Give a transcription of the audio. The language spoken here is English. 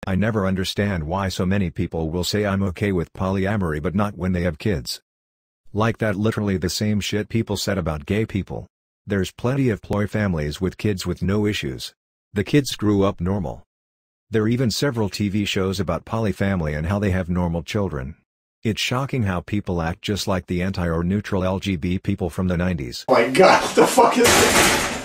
I never understand why so many people will say I'm okay with polyamory but not when they have kids. Like that literally the same shit people said about gay people. There's plenty of ploy families with kids with no issues. The kids grew up normal. There are even several TV shows about polyfamily and how they have normal children. It's shocking how people act just like the anti or neutral LGBT people from the 90s. Oh my god, what the fuck is this?